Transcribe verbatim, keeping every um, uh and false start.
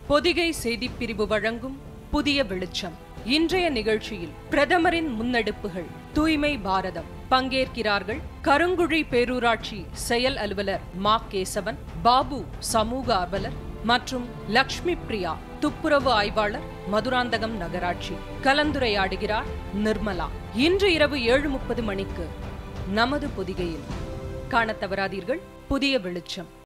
பொதிகை செய்திப்பிரிவு வழங்கும் புதிய வெளிச்சம். இன்றைய நிகழ்ச்சியில் பிரதமரின் முன்னெடுப்புகள், தூய்மை பாரதம். பங்கேற்கிறார்கள் கருங்குழி பேரூராட்சி செயல் அலுவலர் மா கேசவன், பாபு சமூக ஆர்வலர் மற்றும் லக்ஷ்மி பிரியா துப்புரவு ஆய்வாளர், மதுராந்தகம் நகராட்சி. கலந்துரையாடுகிறார் நிர்மலா. இன்று இரவு ஏழு முப்பது மணிக்கு நமது பொதிகையில் காணத் தவறாதீர்கள் புதிய வெளிச்சம்.